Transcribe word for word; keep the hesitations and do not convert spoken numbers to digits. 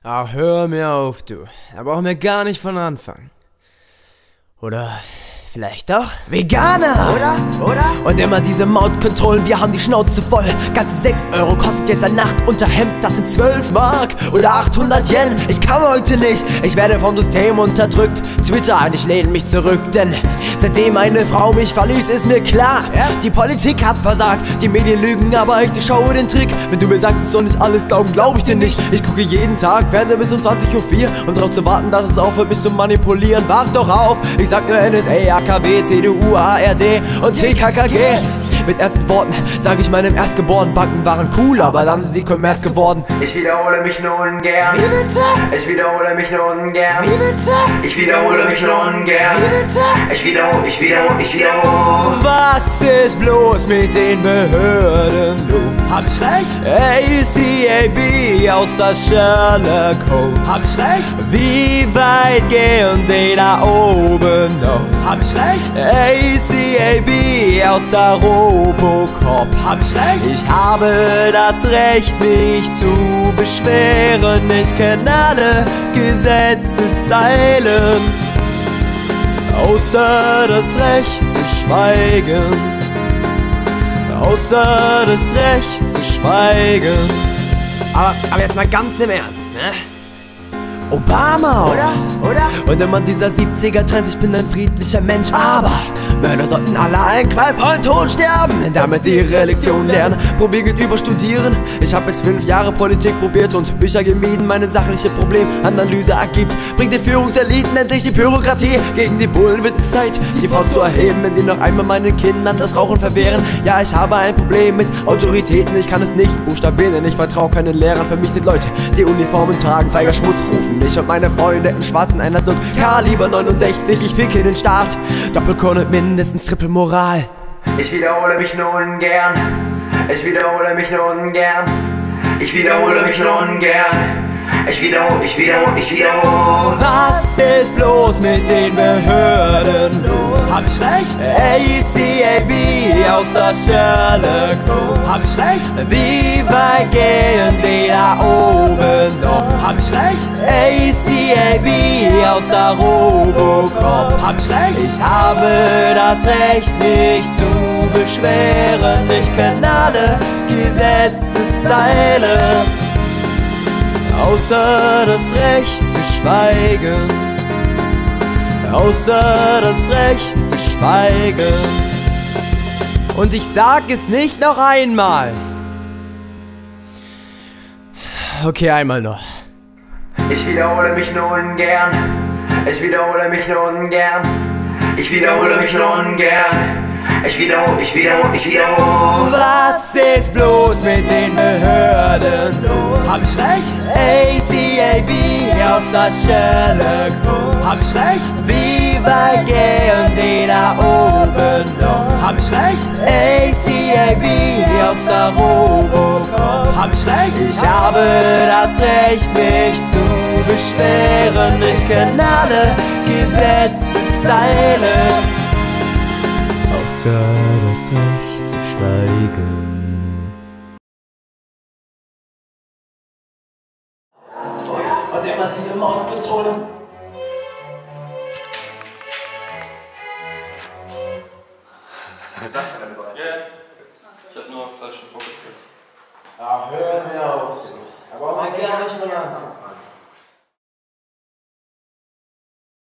Ach, hör mir auf, du. Da brauchen wir gar nicht von Anfang. Oder vielleicht doch? Veganer! Oder? Oder? Und immer diese Mautkontrollen, wir haben die Schnauze voll. Ganze sechs Euro kostet jetzt ein Nachtunterhemd, das sind zwölf Mark oder achthundert Yen. Ich kann heute nicht, ich werde vom System unterdrückt. Twitter, ich lehne mich zurück, denn seitdem eine Frau mich verließ, ist mir klar, ja? Die Politik hat versagt, die Medien lügen, aber ich durchschaue den Trick. Wenn du mir sagst, ich soll nicht alles glauben, glaube ich dir nicht. Ich gucke jeden Tag Fernsehen bis um zwanzig Uhr vier und darauf zu warten, dass es aufhört, mich zu manipulieren. Wart doch auf, ich sag nur N S A, A K W, C D U, A R D und T K K G. Mit ernsten Worten sage ich meinem Erstgeborenen, Banken waren cool, aber dann sind sie Kommerz geworden. Ich wiederhole mich nur ungern. Wie bitte? Ich wiederhole mich nur ungern. Wie bitte? Ich wiederhole mich nur ungern. Wie bitte? Ich wiederhole, ich wiederhole, ich wiederhole. Was ist bloß mit den Behörden los? Hab ich recht? A C A B außer Sherlock Holmes. Hab ich recht? Wie weit gehen die da oben noch? Hab ich recht? A C A B außer Robocop. Hab ich recht? Ich habe das Recht, mich zu beschweren. Ich kenn alle Gesetzeszeilen, außer das Recht zu schweigen. Außer das Recht zu schweigen. Aber, aber jetzt mal ganz im Ernst, ne? Obama, Oder? Oder? und immer dieser siebziger-Trend, ich bin ein friedlicher Mensch, aber Mörder sollten alle einen qualvollen Tod sterben, damit sie ihre Lektion lernen. Probier geht über Studieren. Ich habe jetzt fünf Jahre Politik probiert und Bücher gemieden. Meine sachliche Problemanalyse ergibt, bringt die Führungseliten endlich die Bürokratie. Gegen die Bullen wird es Zeit, die Faust zu erheben, wenn sie noch einmal meinen Kindern das Rauchen verwehren. Ja, ich habe ein Problem mit Autoritäten, ich kann es nicht buchstabieren, denn ich vertraue keinen Lehrern. Für mich sind Leute, die Uniformen tragen, feiger Schmutz rufen. Ich und meine Freunde im schwarzen Einlasslook, Kaliber neunundsechzig, ich ficke den Staat. Doppelkorn und mindestens Triple Moral. Ich wiederhole mich nur ungern. Ich wiederhole mich nur ungern. Ich wiederhole mich nur ungern. Ich wiederhole, ich wiederhole, ich wiederhole. Was ist bloß mit den Behörden los? Hab ich recht? A C A B außer Sherlock Holmes. Hab ich recht? Wie weit gehen die da oben noch? Hab ich recht? A C A B außer Robocop. Hab ich recht? Ich habe das Recht, mich zu beschweren. Ich kenn alle Gesetzeszeilen, außer das Recht zu schweigen. Außer das Recht zu schweigen. Und ich sag es nicht noch einmal. Okay, einmal noch. Ich wiederhole mich nur ungern. Ich wiederhole mich nur ungern. Ich wiederhole mich nur ungern. Ich wiederhole, ich wiederhole, ich wiederhole. Was ist bloß mit den Behörden los? Hab ich recht? A C A B außer Sherlock Holmes. Hab ich recht? Wie weit gehen die da oben noch? Hab ich recht? A C A B außer Robocop. Hab ich recht? Ich habe das Recht, mich zu beschweren. Ich kenn alle Gesetzeszeilen, außer das Recht zu schweigen. Und immer diese Mautkontrolle. Was sagst du denn bereit? Ja, ich hab nur falschen Fokus gehabt. Ach, hör mir auf, du. Aber auch mal gar nicht von Anfang.